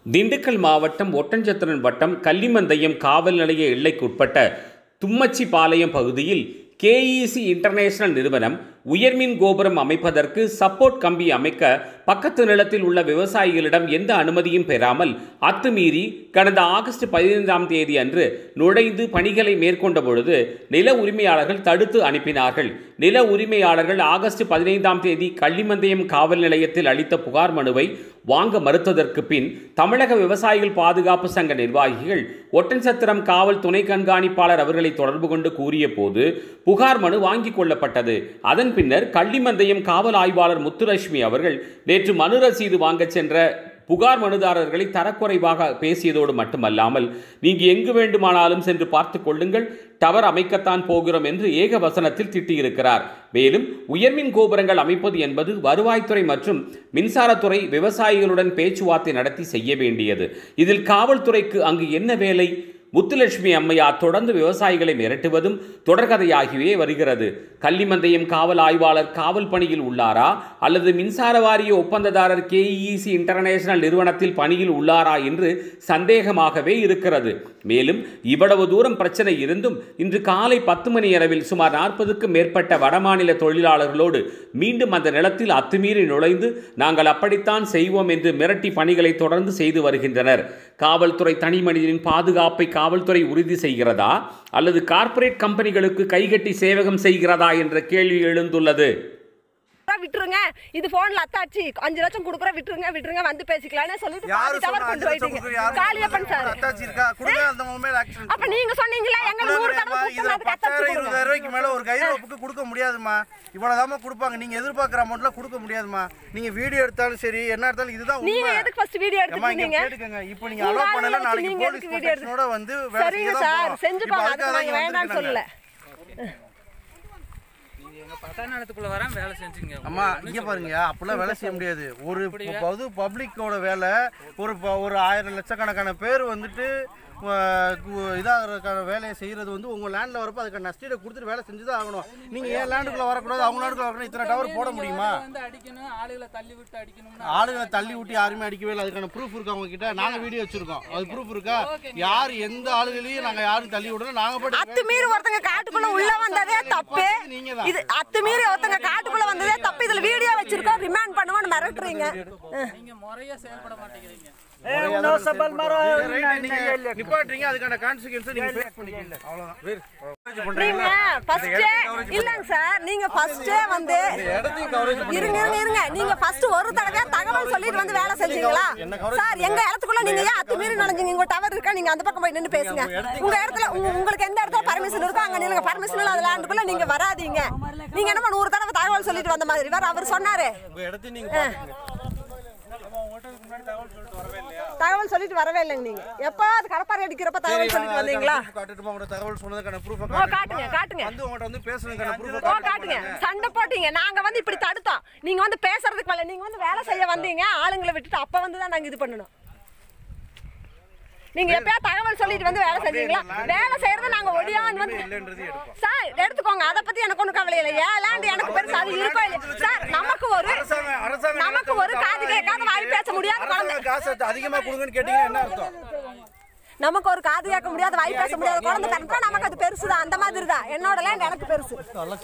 திண்டுக்கல் மாவட்டம் ஒட்டன்சத்திரன் வட்டம் கள்ளிமந்தயம் காவல் நிலைய எல்லைக்குட்பட்ட தும்மச்சிபாளையம் பகுதியில் KEC இன்டர்நேஷனல் நிறுவனம் உயர்மின் கோபுரம் அமைப்பதற்கு சப்போர்ட் கம்பி அமைக்க பக்கத்து நிலத்தில் உள்ள விவசாயிகளிடம் எந்த அனுமதியும் பெறாமல் அத்துமீறி கடந்த ஆகஸ்ட் 15ஆம் தேதி அன்று நுழைந்து பணிகளை மேற்கொண்ட பொழுது நில உரிமையாளர்கள் தடுத்து அனுப்பினார்கள். நில உரிமையாளர்கள் ஆகஸ்ட் 15ஆம் தேதி கள்ளிமந்தயம் காவல் நிலையத்தில் அளித்த புகார் மனுவை வாங்க மறுத்ததற்கு பின் தமிழக விவசாயிகள் பாதுகாப்பு சங்க நிர்வாகிகள் ஒட்டன்சத்திரம் காவல் துணை கண்காணிப்பாளர் அவர்களை தொடர்பு கொண்டு கூறிய போது புகார் மனு வாங்கிக் கொள்ளப்பட்டது. அதன் பின்னர் கள்ளிமந்தயம் காவல் ஆய்வாளர் முத்துலட்சுமி அவர்கள் நேற்று மனு ரசீது வாங்க சென்ற புகார் மனுதாரர்களை தரக்குறைவாக பேசியதோடு மட்டுமல்லாமல் நீங்க எங்கு வேண்டுமானாலும் சென்று பார்த்துக் கொள்ளுங்கள், டவர் அமைக்கத்தான் போகிறோம் என்று ஏகவசனத்தில் திட்டியிருக்கிறார். மேலும் உயர்மின் கோபுரங்கள் அமைப்பது என்பது வருவாய்த்துறை மற்றும் மின்சாரத்துறை விவசாயிகளுடன் பேச்சுவார்த்தை நடத்தி செய்ய வேண்டியது. இதில் காவல்துறைக்கு அங்கு என்ன வேலை? முத்துலட்சுமி அம்மையார் தொடர்ந்து விவசாயிகளை மிரட்டுவதும் தொடர்கதையாகியே வருகிறது. கள்ளிமந்தயம் காவல் ஆய்வாளர் காவல் பணியில் உள்ளாரா அல்லது மின்சார வாரிய ஒப்பந்ததாரர் KEC இன்டர்நேஷனல் நிறுவனத்தில் பணியில் உள்ளாரா என்று சந்தேகமாகவே இருக்கிறது. மேலும் இவ்வளவு தூரம் பிரச்சனை இருந்தும் இன்று காலை 10 மணி அளவில் சுமார் 40க்கும் மேற்பட்ட வடமாநில தொழிலாளர்களோடு மீண்டும் அந்த நிலத்தில் அத்துமீறி நுழைந்து நாங்கள் அப்படித்தான் செய்வோம் என்று மிரட்டி பணிகளை தொடர்ந்து செய்து வருகின்றனர். காவல்துறை தனி மனிதனின் பாதுகாப்பை காவல்துறை உறுதி செய்கிறதா அல்லது கார்ப்பரேட் கம்பெனிகளுக்கு கைகட்டி சேவகம் செய்கிறதா என்ற கேள்வி எழுந்துள்ளது. விட்டுருங்க, இது போன்ல அத்தாச்சி 5 லட்சம் கொடுக்குற, விட்டுருங்க விட்டுருங்க வந்து பேசிக்கலாம்னு சொல்லிட்டு டவர் கொண்டு போயிட்டீங்க. காளியப்பன் சார் அத்தாச்சி இருக்கா கொடுங்க, அந்த மொபைல் ஆக்சன். அப்ப நீங்க சொன்னீங்களா எங்க 100 தடவை இதுல 10,000-20,000 ரூபாய்க்கு மேல ஒரு கைரோப்புக்கு கொடுக்க முடியாதுமா. இவ்வளவுதாமா கொடுப்பாங்க. நீங்க எதிர்பார்க்குற அமௌண்ட்ல கொடுக்க முடியாதுமா. நீங்க வீடியோ எடுத்தாலும் சரி என்ன எடுத்தாலும் இதுதான் உண்மை. நீங்க எதுக்கு ஃபர்ஸ்ட் வீடியோ எடுத்துட்டீங்க? கேட்டுக்கங்க. இப்போ நீங்க அலோ பண்ணல, நாளைக்கு போலீஸ் ப்ரொடெக்ஷனோட வந்து வேற சரிங்க சார் செஞ்சு பாருங்க. அதுக்கு நாங்க வேண்டாம்னு சொல்லல. பட்டாணத்துக்குள்ள வரேன் வேலை செஞ்சுங்க. அம்மா இங்க பாருங்க, அப்பெல்லாம் வேலை செய்ய முடியாது. ஒரு பொது பப்ளிக்கோட வேலை ஒரு 1000 லட்சக்கணக்கான பேர் வந்துட்டு இதாகிறதுக்கான வேலையை செய்கிறது வந்து உங்கள் லேண்டில் வரப்போ அதுக்கான நஷ்டீடை கொடுத்துட்டு வேலை செஞ்சு தான் ஆகணும். நீங்கள் ஏன் லேண்டுக்குள்ளே வரக்கூடாது, அவங்க லேண்டுக்குள்ள வரக்கூடாது, இத்தனை டவர் போட முடியுமா? ஆளுகளை தள்ளி விட்டு யாருமே அடிக்கவே இல்லை. அதுக்கான ப்ரூஃப் இருக்கு அவங்க கிட்ட. நாங்கள் வீடியோ வச்சிருக்கோம், அது ப்ரூஃப் இருக்கா? யார் எந்த ஆளுகளையும் நாங்கள் யாரும் தள்ளி விடணும். நாங்கள் போட்டு அத்துமீறி ஒருத்தங்க காட்டுக்குள்ள உள்ள வந்ததே தப்பு. இது அத்துமீறி ஒருத்தங்க காட்டுக்குள்ள வந்ததே தப்பு. இதுல வீடியோ வச்சிருக்கோம், ரிமாண்ட் பண்ணுவோம்னு மிரட்டுறீங்க. நீங்க முறையா செயல்பட மாட்டேங்கிறீங்க. நிப்பாட்றீங்க, அதுக்கான கான்சிக்வென்ஸ் நீங்க ஃபேஸ் பண்ணிக்கீங்க. அவ்வளவுதான். நீங்க ஃபர்ஸ்ட் இல்லங்க சார், நீங்க ஃபர்ஸ்ட் வந்து இருங்க நீங்க ஃபர்ஸ்ட் ஒரு தடவை தகவல் சொல்லிட்டு வந்து வேலை செஞ்சீங்களா சார்? எங்க இடத்துக்குள்ள நீங்க ஏன் அத்துமீறி நுழைஞ்சீங்க? உங்க டவர் இருக்கா, நீங்க அந்த பக்கம் போய் நின்னு பேசுங்க. உங்க இடத்துல உங்களுக்கு எந்த இடத்துல பர்மிஷன் இருக்கோ அங்க நில்லுங்க. பர்மிஷன் இல்லாத லேண்டுக்குள்ள நீங்க வராதீங்க. நீங்க என்ன 100 தடவை தகவல் சொல்லிட்டு வந்த மாதிரி வேற அவர் சொன்னாரு. உங்க இடத்தை நீங்க தகவல் சொல்லிட்டு வரவே இல்லைங்க. நீங்க எப்ப கடப்பாறை அடிக்கிறப்ப தகவல் சொல்லிட்டு வந்தீங்களா? தகவல் சொன்னதுக்கான ப்ரூஃப் காட்டுங்க. வந்து உங்கள்ட்ட வந்து பேசுறதுக்கான ப்ரூஃப் காட்டுங்க. சண்டை போட்டீங்க, நாங்க வந்து இப்படி தடுத்தோம். நீங்க வந்து பேசுறதுக்கு மேல நீங்க வந்து வேலை செய்ய வந்தீங்க, ஆளுங்களை விட்டுட்டு அப்ப வந்து தான் நாங்க இது பண்ணணும். நீங்க எப்பயா தகவல் சொல்லிட்டு வந்து வேலை செஞ்சீங்களா? வேலை செய்யறது நாங்க ஒடியான் வந்து சார் எடுத்துக்கோங்க. அதை பத்தி எனக்கு ஒண்ணு கவலை இல்லை. ஏன் எனக்கு பெருசா அது இருக்கோ இல்லையா சார்? நமக்கு ஒரு காது கேட்காத வாய் பேச முடியாது குழந்தை. காசு அதிகமா கொடுங்கன்னு கேட்டீங்கன்னா என்ன அர்த்தம்? நமக்கு ஒரு காது கேட்க முடியாது, வாய் பேச முடியாத குழந்தை கரெக்டா நமக்கு அது பெருசுதான். அந்த மாதிரி தான் என்னோட லேண்ட் எனக்கு பெருசு.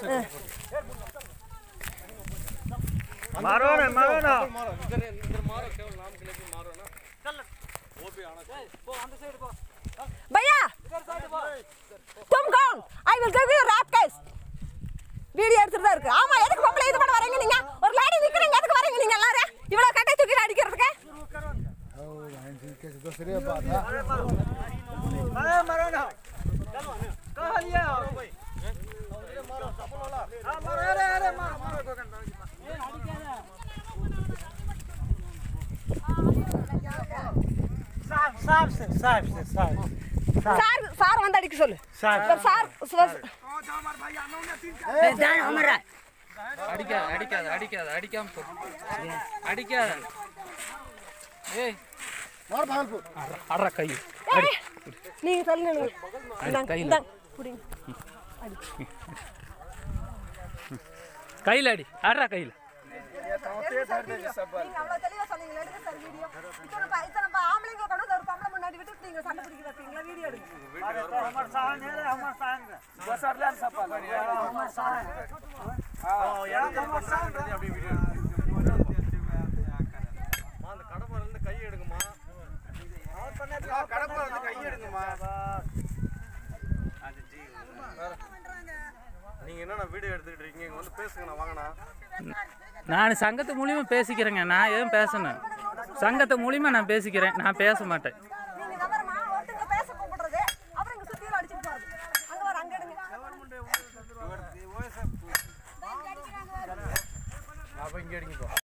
भैया तुम कौन? I will give you rap case. Video எடுத்துட்டு தான் இருக்கு. ஆமா, எதுக்கு பொம்பளை இது பண்ண வரீங்க நீங்க? ஒரு லேடி நிக்கிறீங்க, எதுக்கு வரீங்க நீங்க எல்லாரும் இவ்வளவு கட்டை தூக்கி அடிக்கிறதுக்கு? சார் வந்து அடிக்க சொல்லு. சார் நீங்க சொல்லுங்க. கையில் அடி ஆடுறா கையில். நீங்க அவ்வளவு தெளிவா சொன்னீங்க. எடுங்க சார் வீடியோ. இத்தனை ஆம்பளைங்க அப்படியே வீடியோ அந்த கடப்பால இருந்து கை எடுங்கம்மா. கடப்பால இருந்து கை எடுங்கம்மா. நீங்க என்னண்ணா வீடியோ எடுத்துக்கிட்டு இருக்கீங்க? இங்க வந்து பேசுங்கண்ணா, வாங்கண்ணா. நான் சங்கத்து மூலியமா பேசிக்கிறேங்க. நான் எதுவும் பேசணும், சங்கத்து மூலியமா நான் பேசிக்கிறேன், நான் பேச மாட்டேன். அப்ப இங்க எடுங்க.